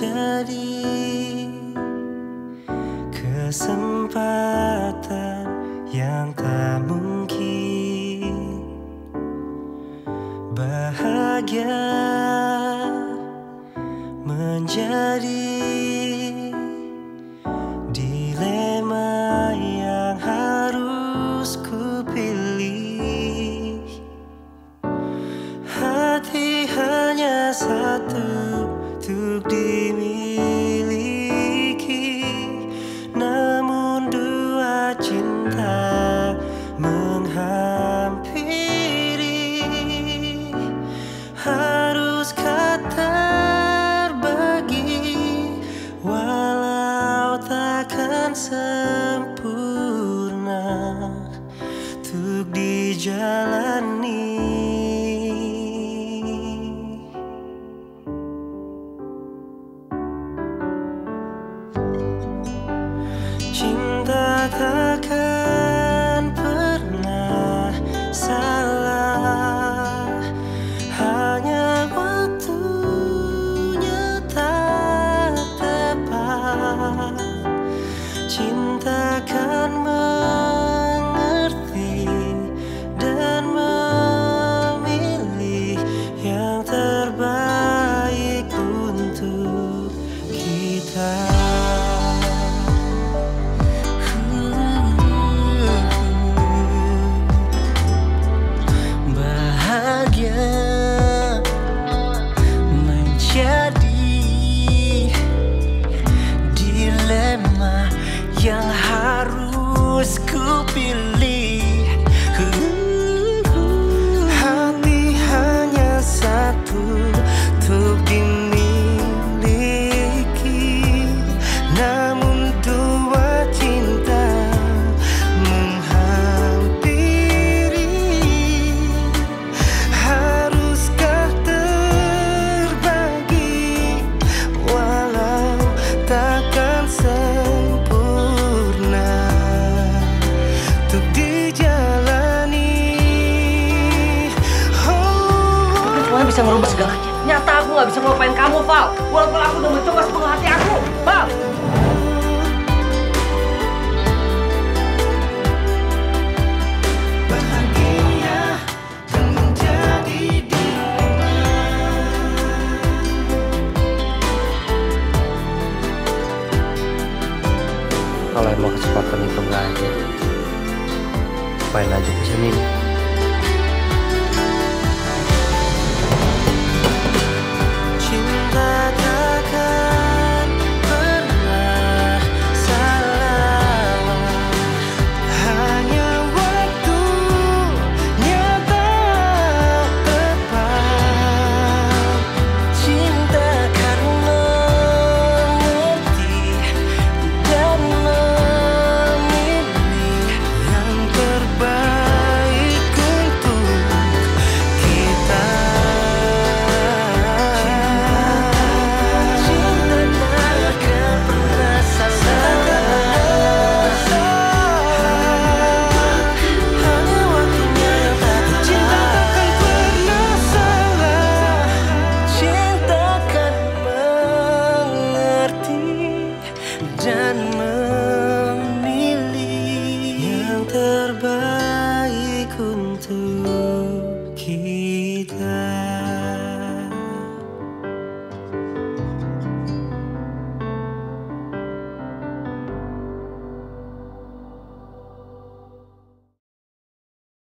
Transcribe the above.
menjadi kesempatan yang tak mungkin. Bahagia menjadi dilema yang harus ku pilih. Hati hanya satu untuk dimiliki, namun dua cinta menghampiri. Haruskah terbagi walau takkan sempurna untuk dijalani. Cinta takkan pernah salah, hanya waktunya tak tepat. Cinta kan mengerti dan memilih yang terbaik untuk kita. Yang harus ku pilih. Hati hanya satu untuk dimiliki, namun dua cinta menghampiri. Haruskah terbagi walau takkan untuk dijalani. Tuhan bisa merubah segalanya. Nyata aku nggak bisa ngelupain kamu, Val. Walaupun aku udah mencoba sepenuh hati aku, Val. Bahagia dan menjadi dilema. Kalau emang kesempatan itu nggak ada, ngapain aja kesini? Cinta takkan pernah salah, hanya waktunya tak tepat. Cinta kan mengerti dan memilih yang terbaik untuk kita. Cinta takkan pernah salah, hanya waktunya yang tak tepat. Cinta takkan pernah salah, cinta kan mengerti dan memilih yang terbaik untuk